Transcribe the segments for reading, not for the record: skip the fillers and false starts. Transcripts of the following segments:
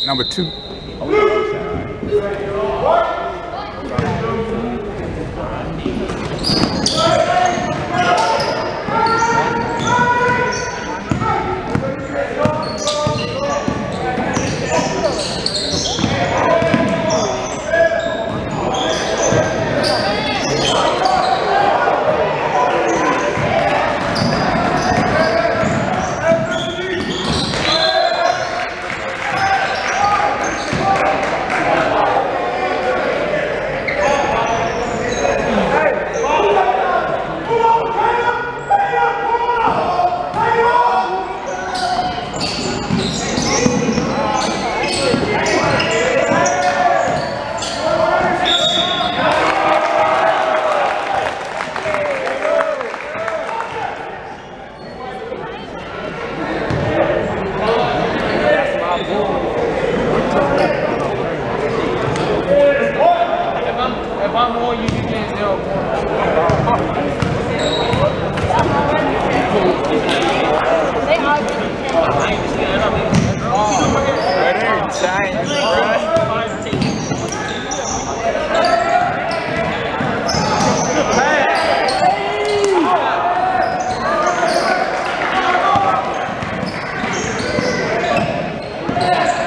Number 2. Yeah.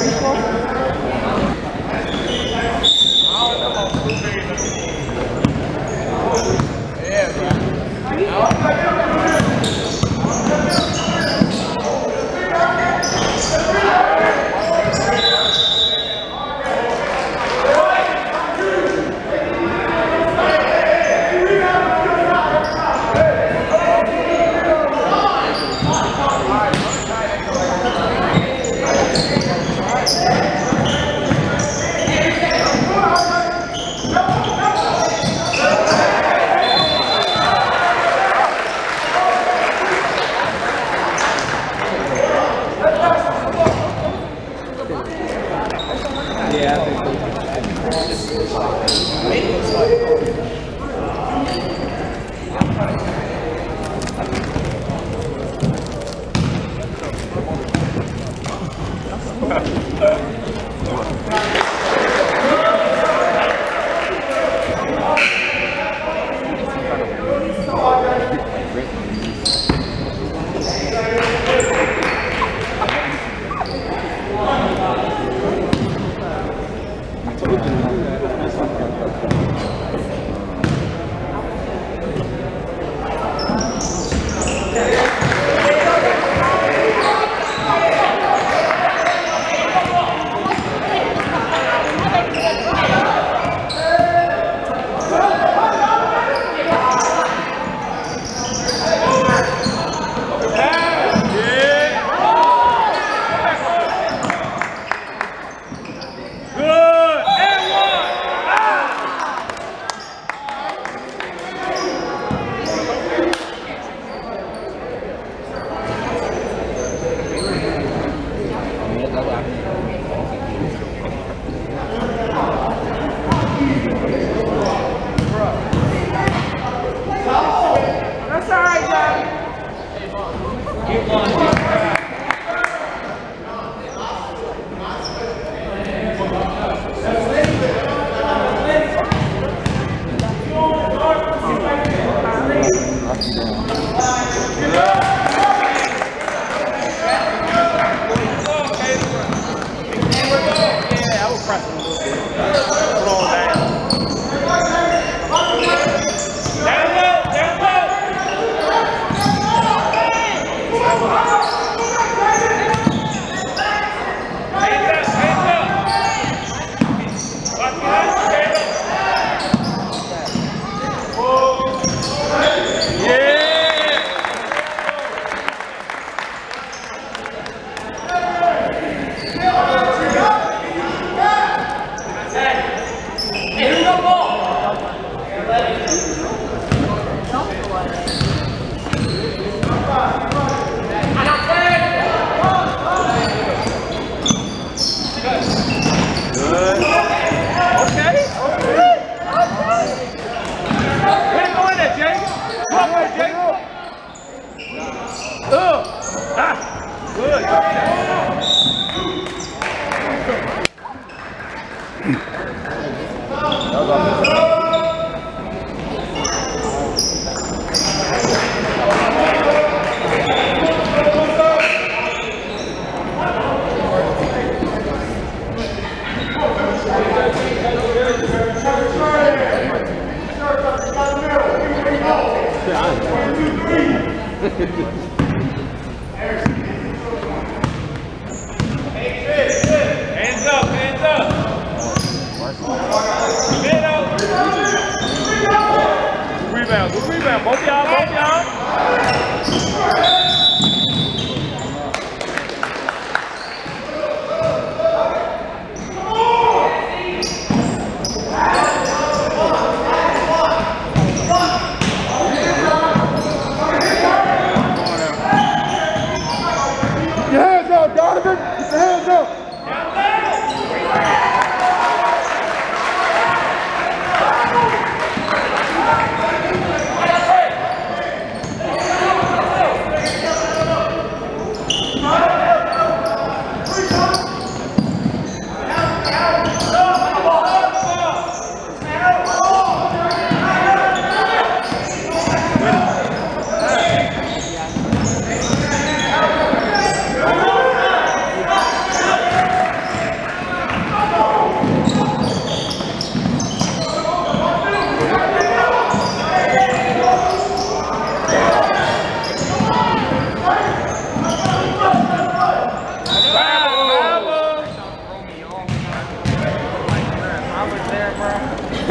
Hands up, hands up.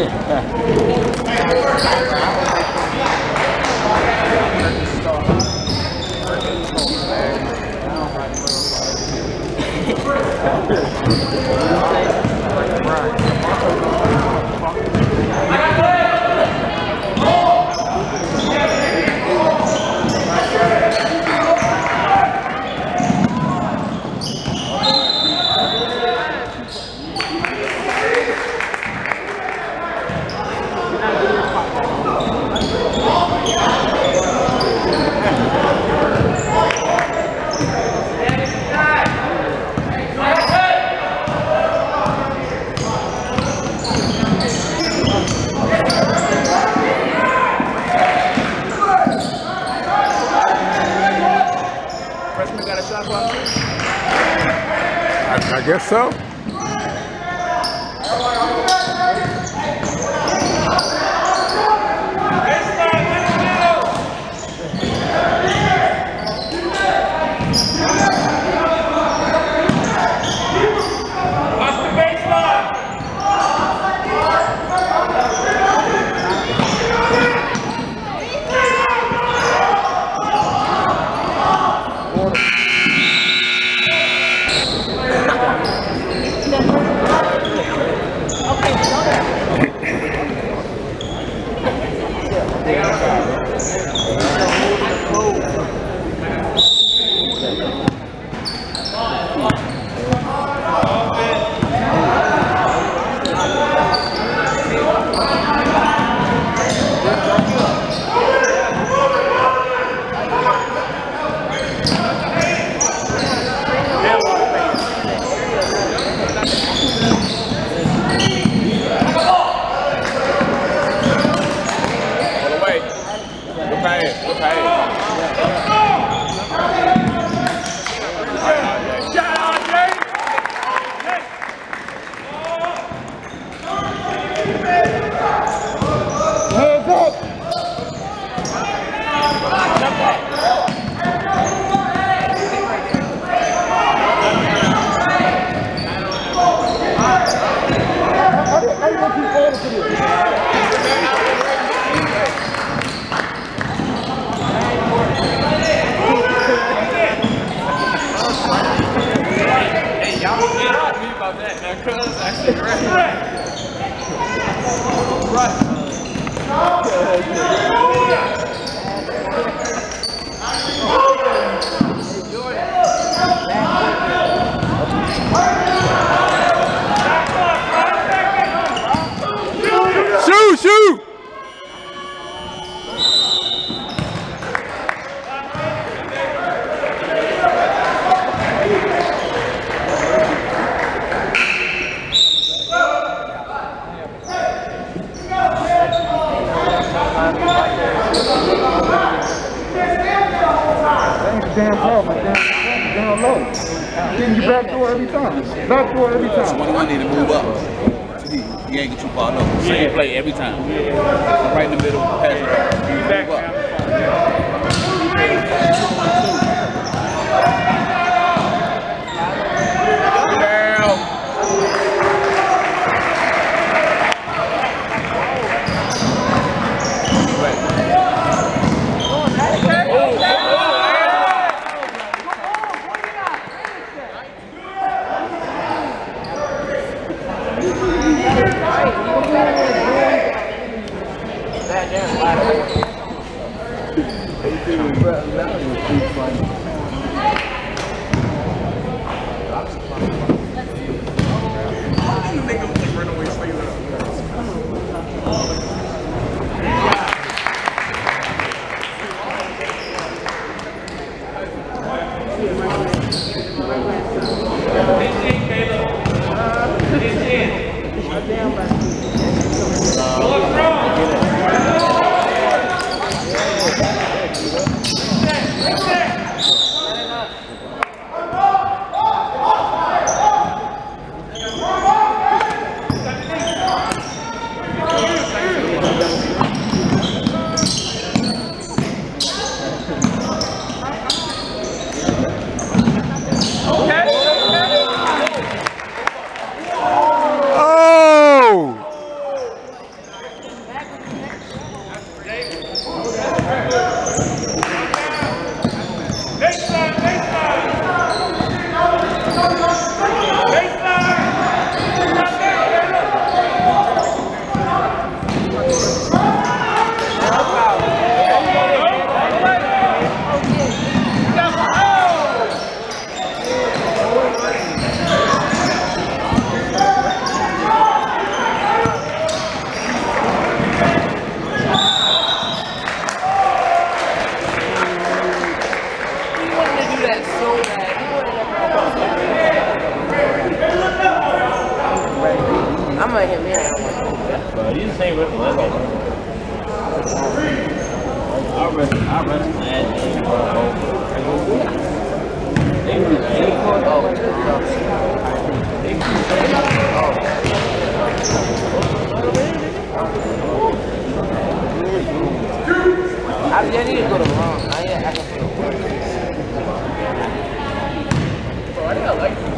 I guess so. Down low. Getting you back door every time. Back door every time. 21 need to move up. He ain't get too far low. Same play every time. Right in the middle, pass it up. Back up. might hit me. But you just ain't with the Lego. I rest mad. I need to go to wrong. I can feel it. Bro, I think I like this.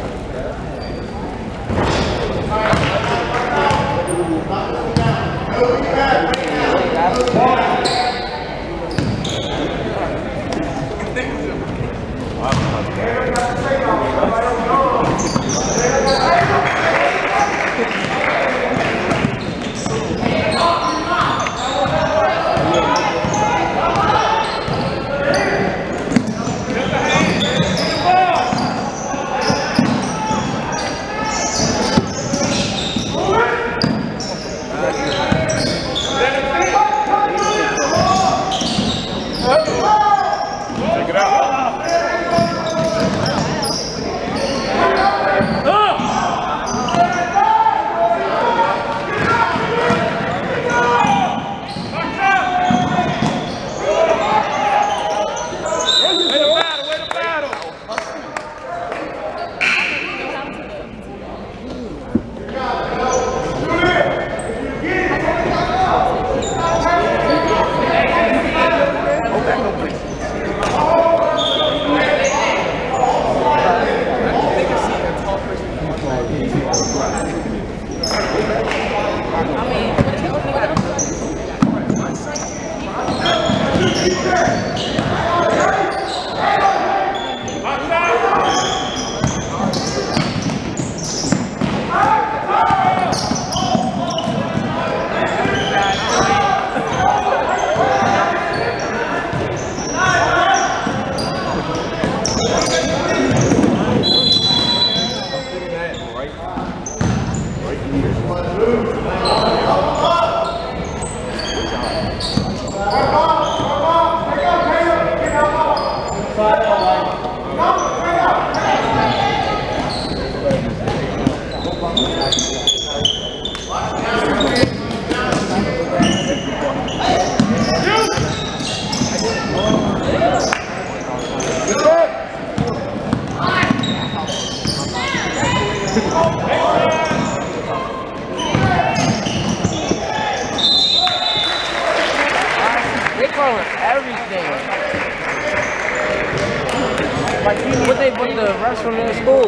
What they put the restaurant in school?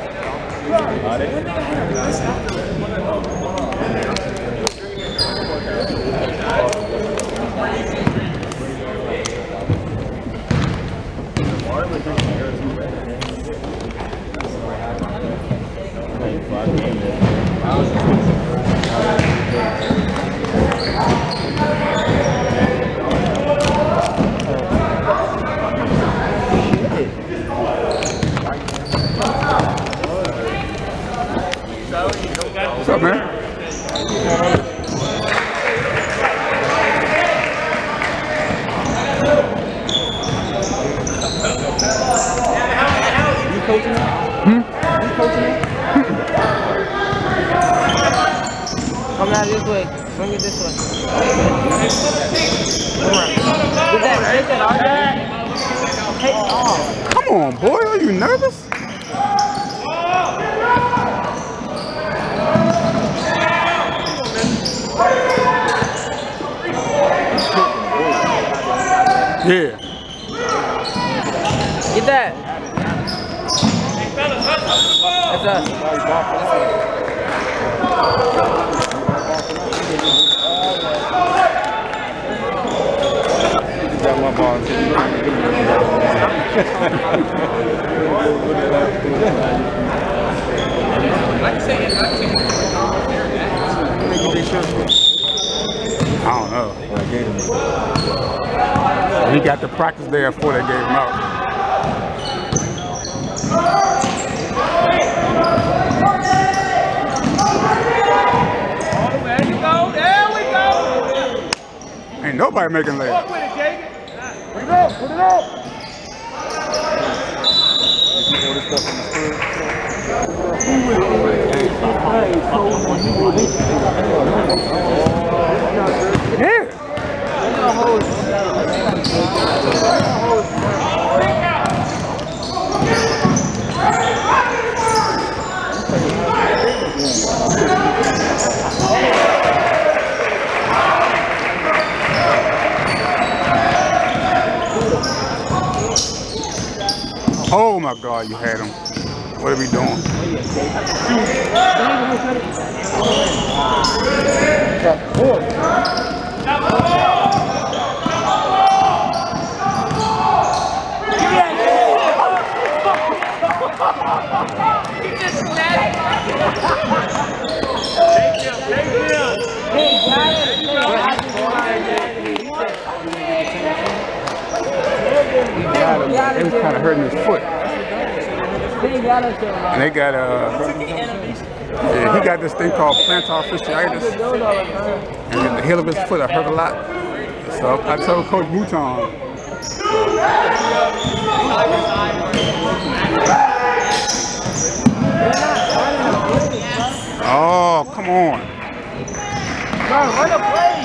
What's up, man? You coaching him? Hmm? You coaching him? Come out this way. Swing it this way. Come on. Get that. Take that, RJ. Take it off. Come on, boy. Are you nervous? Yeah. Get that. That's us. Got my ball. I don't know. He got the practice there before they gave him out. Oh, there you go. There we go. Ain't nobody making layups. Walk with it, Jake. Put it up, put it up. while you had him. What are we doing? It was kind of hurting his foot. And they got yeah, he got this thing called plantar fasciitis, and the heel of his foot hurt a lot. So I told Coach Mouton. Oh, come on. Run a play.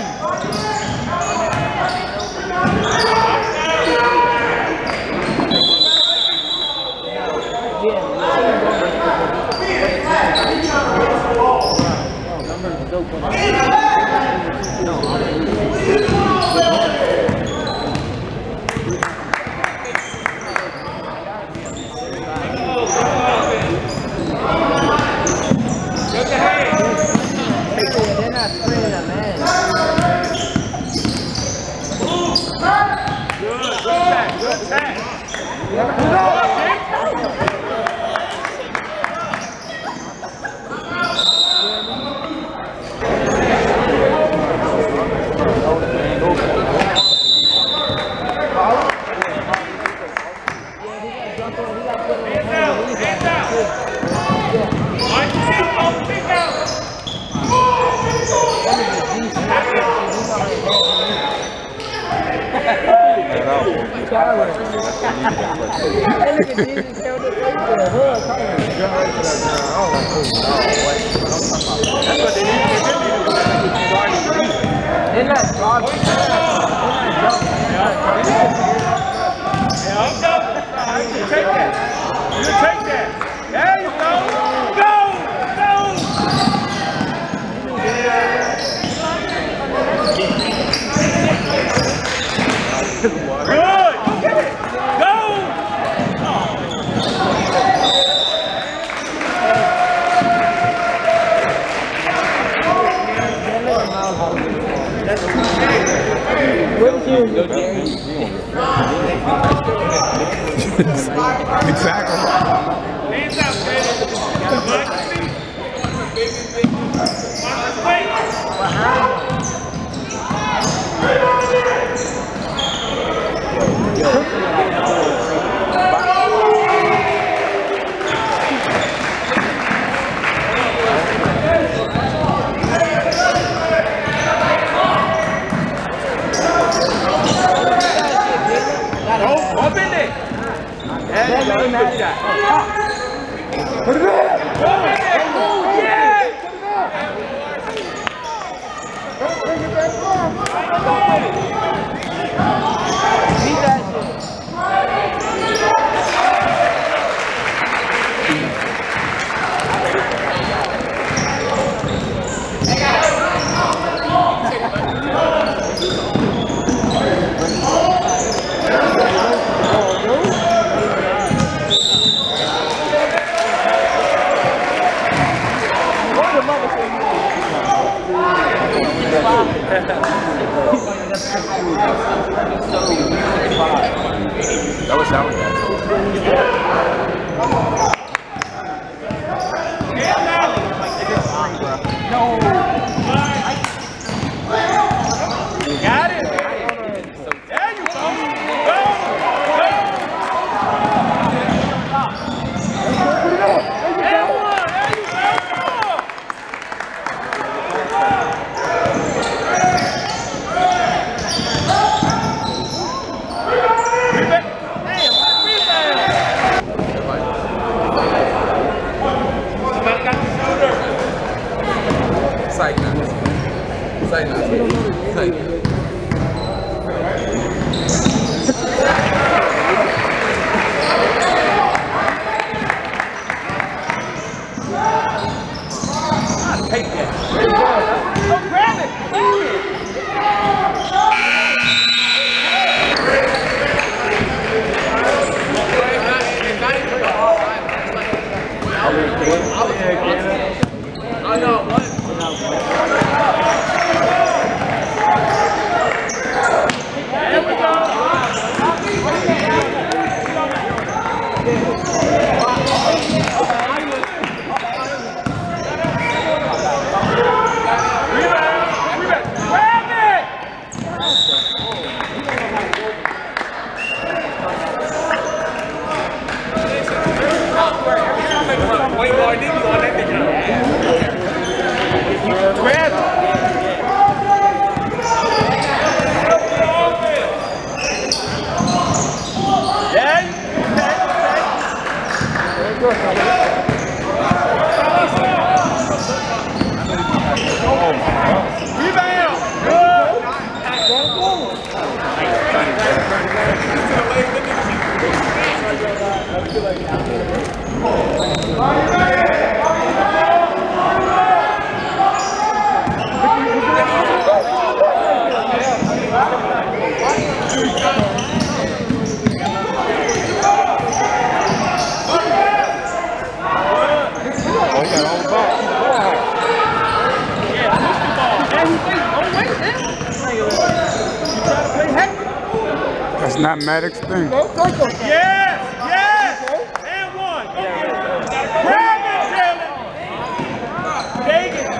That's not Maddox's thing. Yes! Yes! And one. Grab it, Jalen. Take it.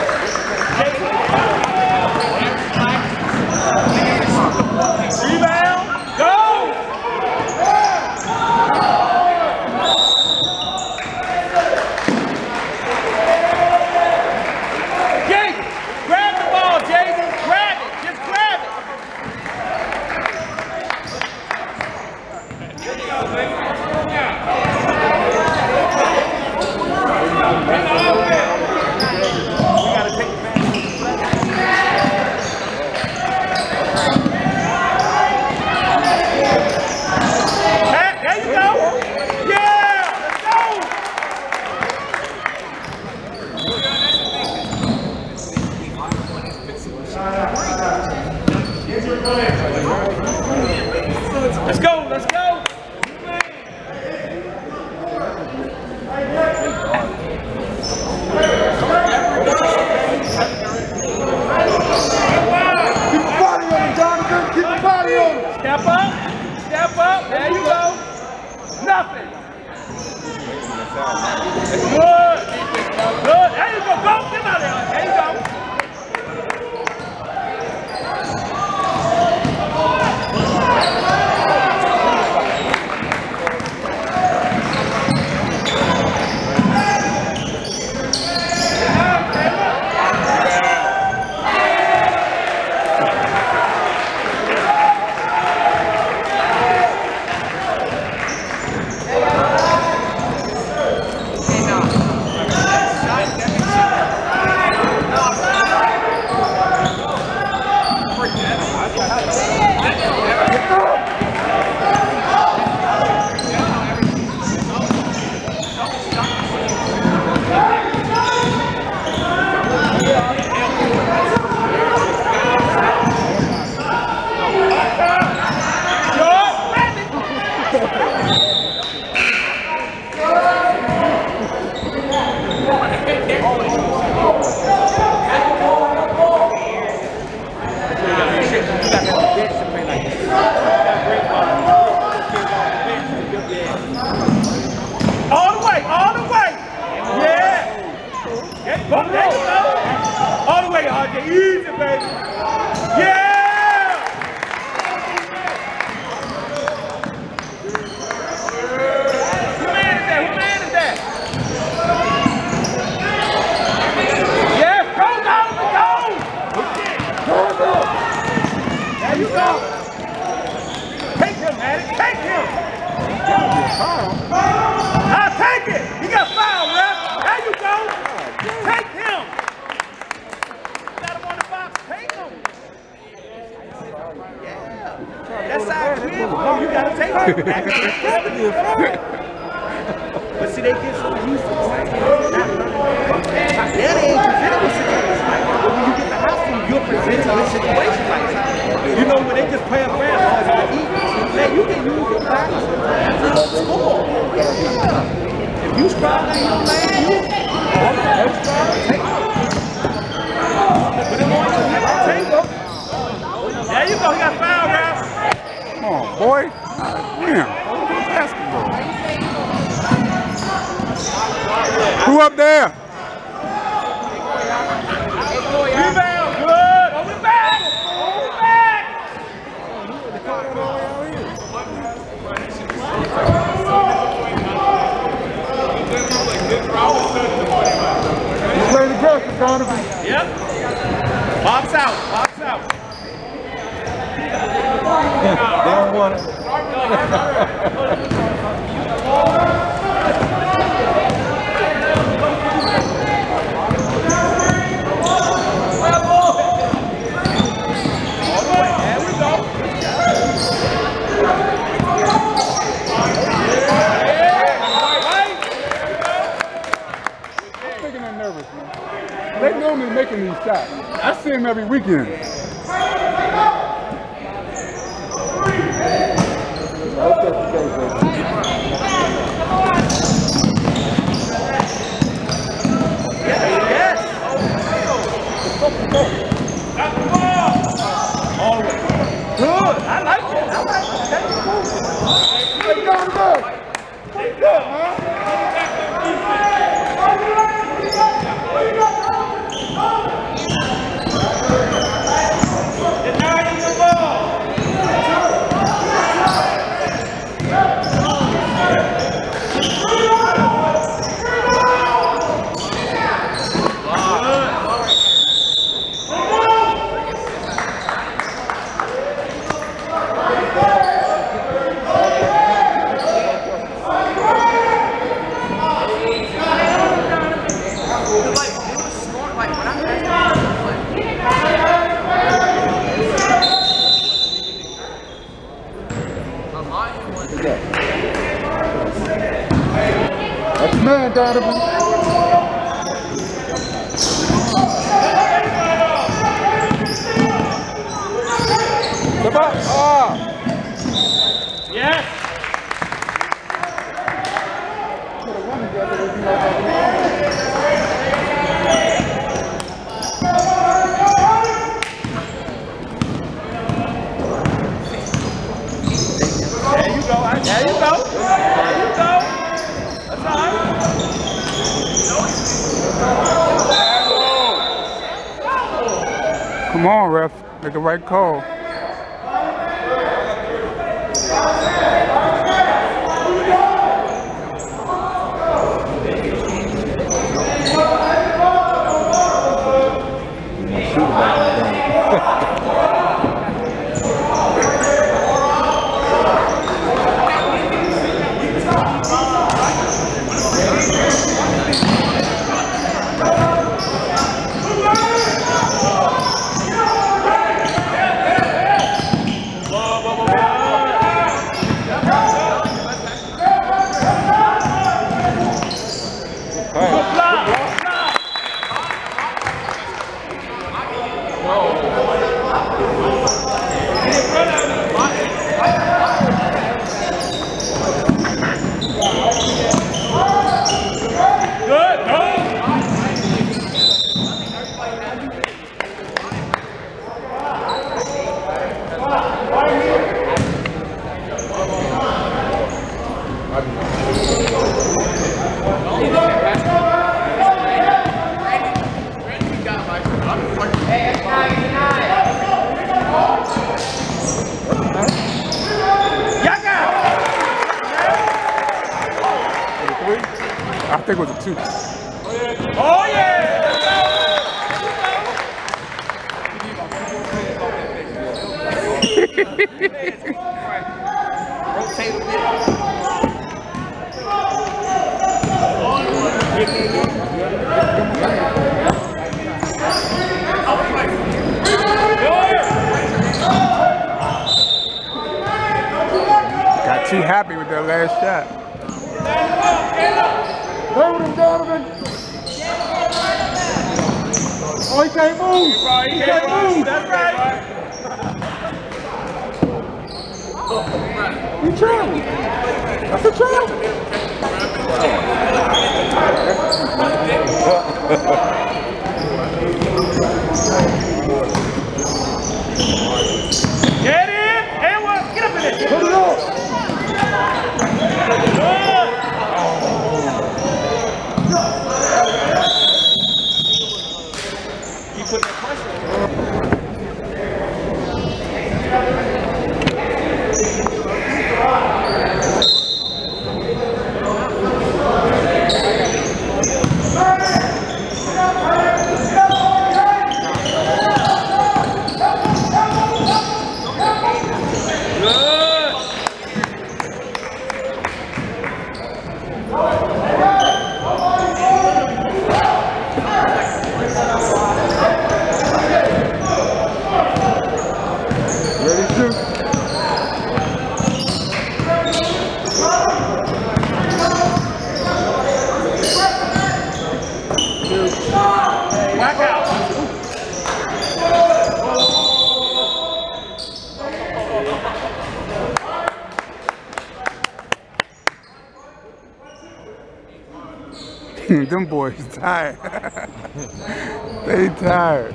Rebound. Go! Jason, grab the ball, Jason. Grab it. Just grab it. There you go. Yeah, let's go. Let's go, let's go. Keep the body on him, Jonathan. Keep the body on him. Step up. Step up. There you go. Nothing. Good. Good. There you go. Go. Get out of there. There you go. All the way, all the way. Yeah. There you go. All the way, RJ. Easy, baby. Yeah. Who man is that? Who man is that? Yes, go, go. There you go. Take him, Maddie. Take him. I'll take it. He got fouled, ref. There you go. Take him. Got him on the box. Take him. Yeah. That's our kid. You got to take him. But see, they get so used to it. Yeah, they ain't presented with situations like that. But when you get the house, you're presented with situations like that. You know, when they just play around, man, you can use your body sometimes to score. If you strong in your lane, you strong, take it. Put him on your hip, take it. There you go, he got fouled, guys. Come on, boy. Damn. Basketball. Who up there? Rebound, good. Over back. Over back. He's playing aggressive, Donovan. Yep. Box out. Box out. They don't want it. They normally making these shots. I see them every weekend. Yes. All the way. Good. I like it. I like it. up, man. That's the man, Donovan. Come on. Oh. Yes. There you go. There you go. There you go. That's all right. Come on, ref. Make the right call. I think it was a 2. Oh, yeah! Rotate a bit. Got too happy with that last shot. Play with him, Donovan. Oh, he can't move. He can't move. That's right. He traveled. That's a travel. Get in. And what? Get up in there. Put it up. You put that pressure. Them boys tired. They tired.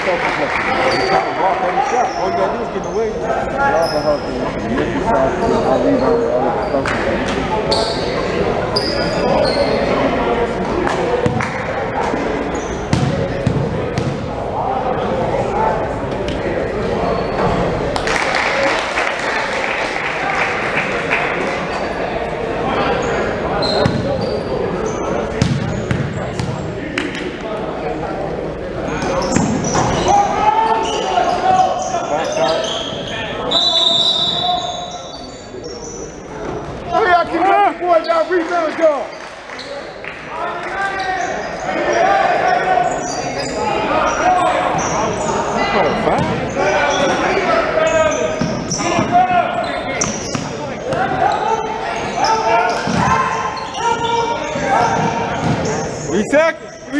All you gotta do is get away. Rebound job. Reset.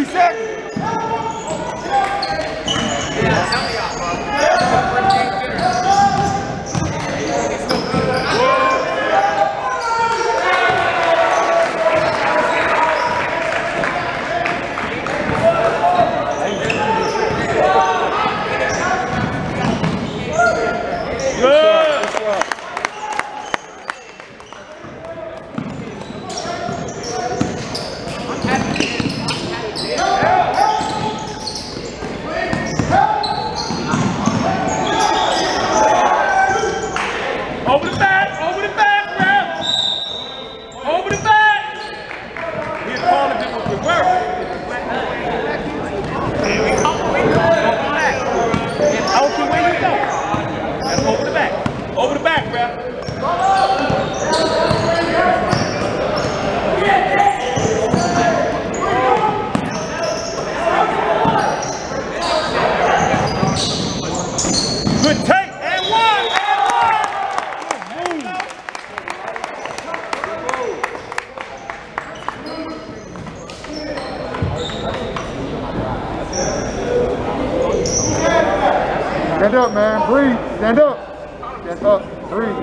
Stand up, man. Breathe. Stand up. Stand up. Breathe.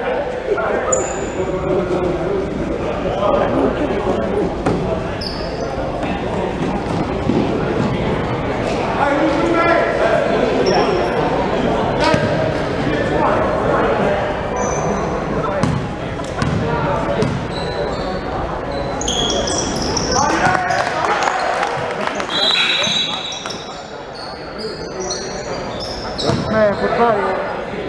Man, put body on.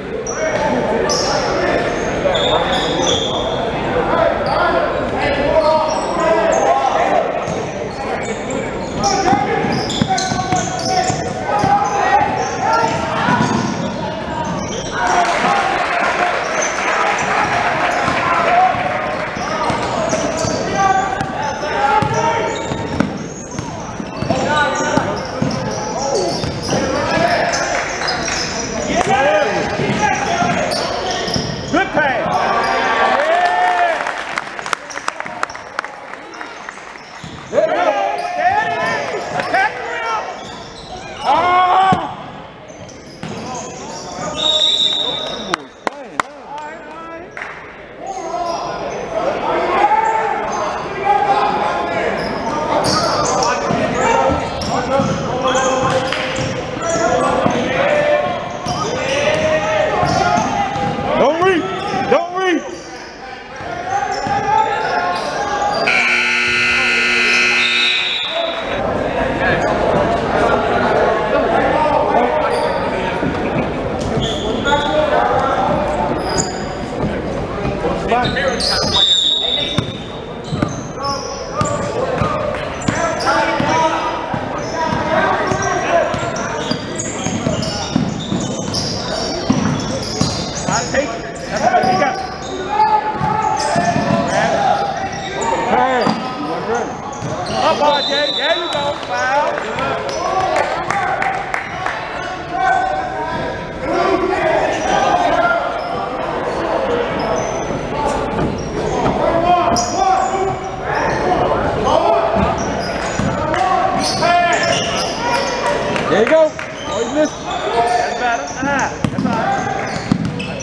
There you go. Oh, you missed. That's better. That's all right.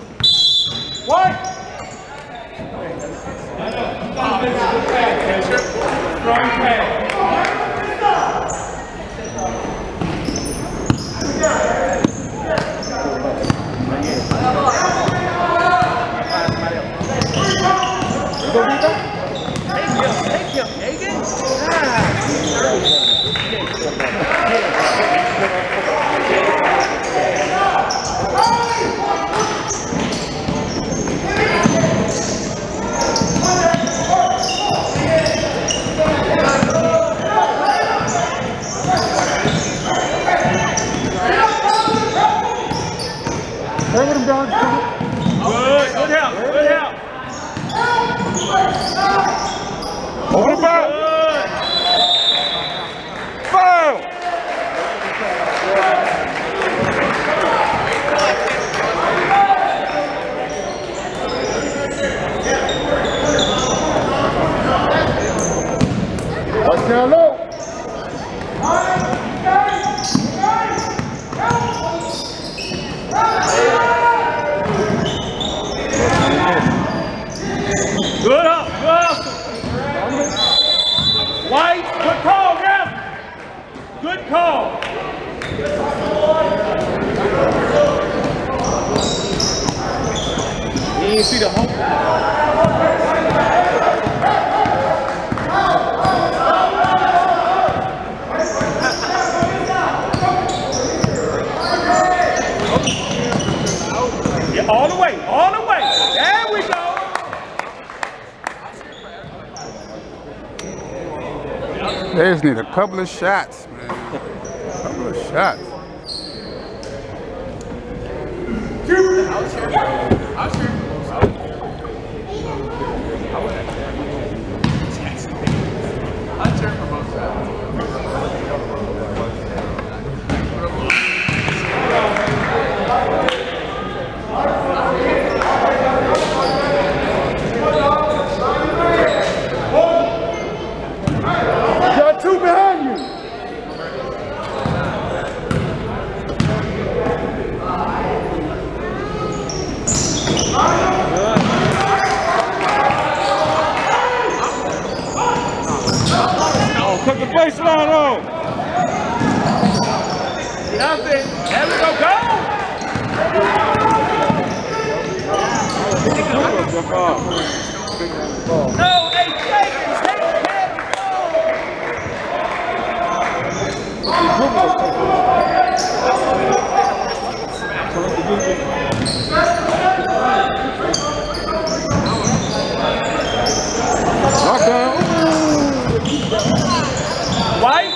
What? Strong pass. with him down. Good help. Good help. Over the back. Foul. Watch down low. Good up. Good up. White. Good call, ref. Good call. You didn't see the home. Yeah, all the way, all the way. There we go. They just need a couple of shots, man. A couple of shots. Got two behind you. Oh, cut the baseline on. Nothing. There we go. Go. No, hey, take care of Lockdown. White.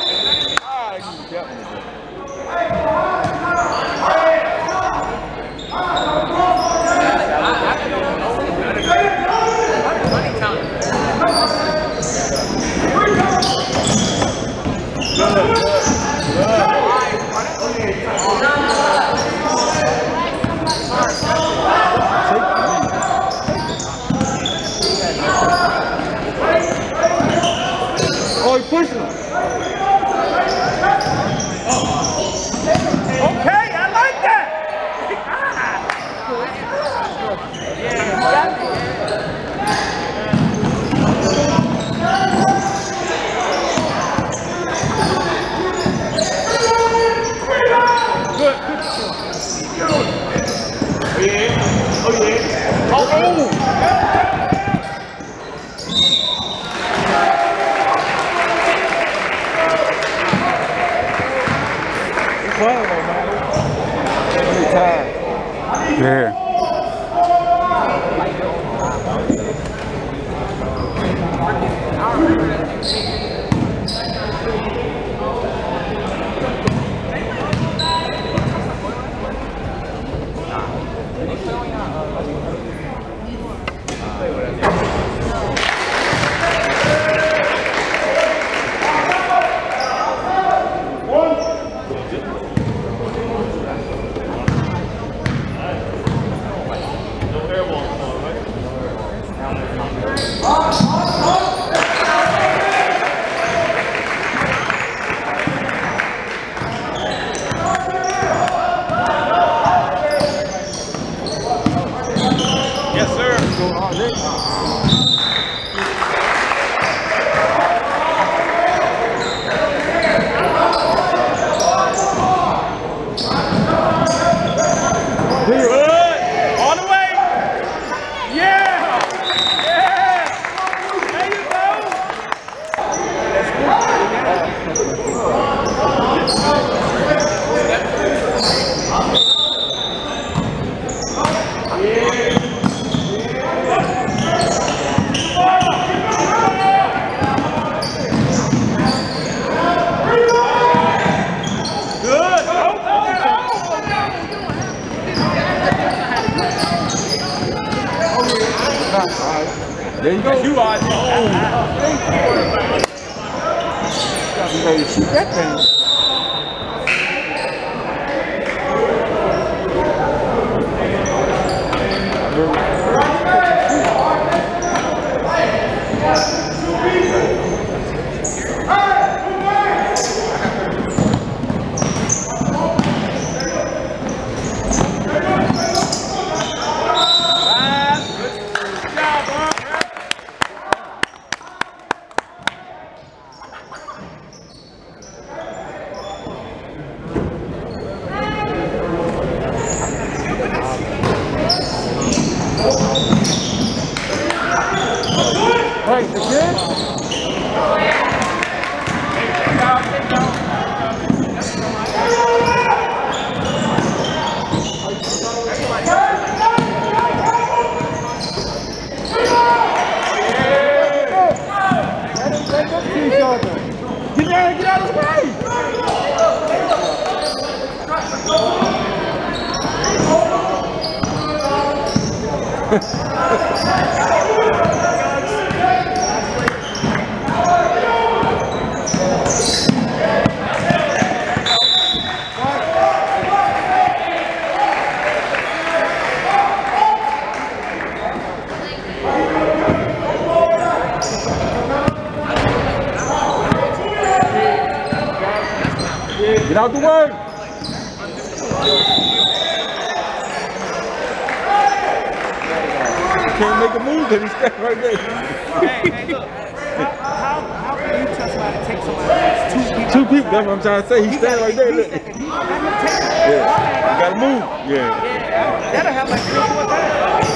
Oh, he pushed him. Okay, I like that. Good. Oh yeah. Oh yeah. Oh. Yeah. Yes, sir. Good. All the way. Yeah. Yeah. There you go. Good. There you go. You are. You ready to shoot that thing. Right, again? Get down, get out of his way! Get out the way! You can't make a move because he's standing right there. Hey, look. How can you tell somebody to take somebody else? Two people, that's what I'm trying to say. He's standing right there. Look. Let him take it. Yeah, you gotta move. Yeah. That'll have like 3 or 4 times.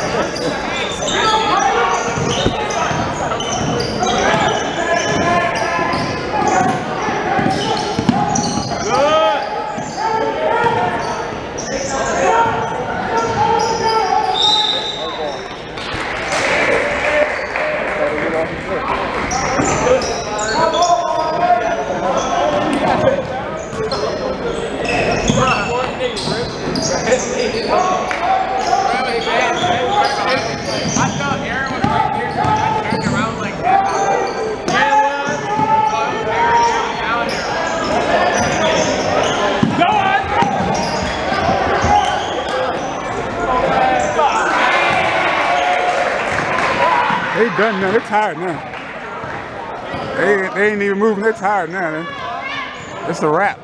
They done now. They're tired now. They ain't even moving. They're tired now. Man. It's a wrap.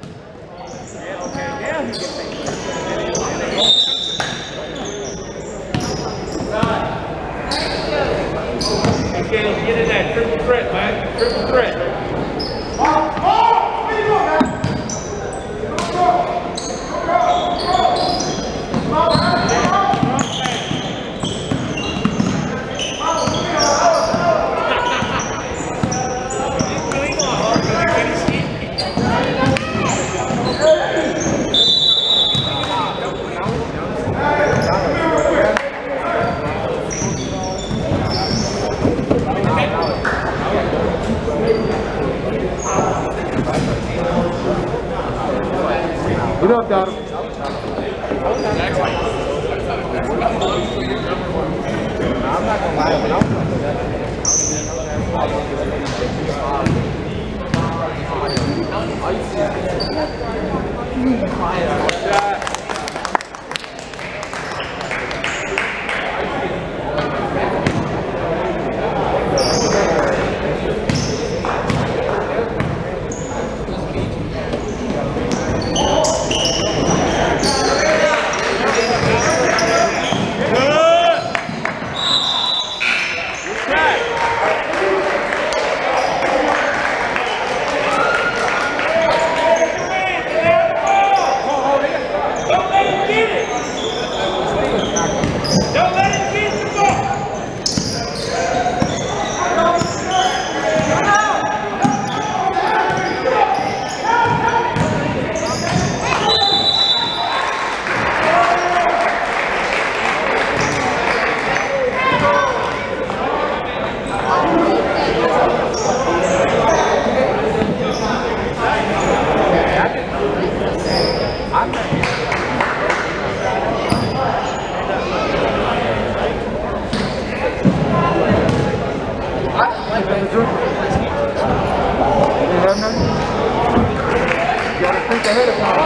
Get in that triple threat, man. Triple threat. Get up, Donald. I'm not gonna lie, but ahead of time.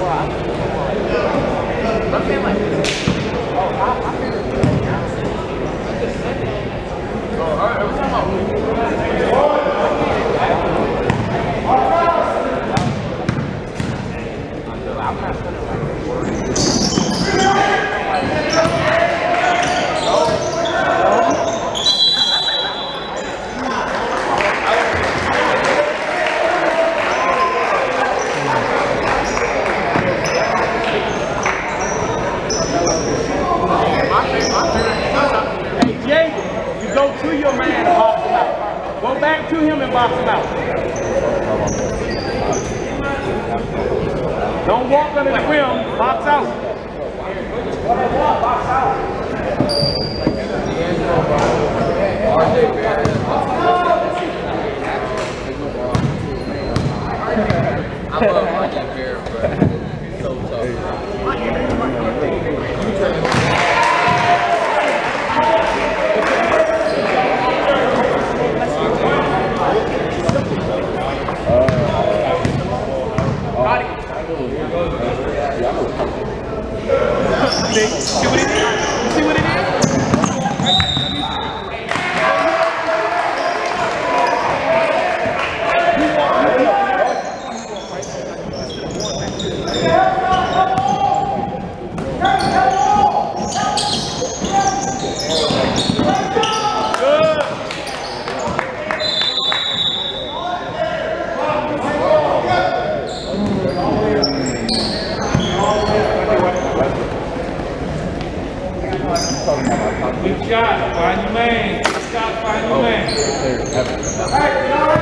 To him and box him out. Don't walk under the rim, box out. I love RJ Barrett, but he's so tough. See what it is? You see what it is? Good shot, find your man. Good shot, find your man.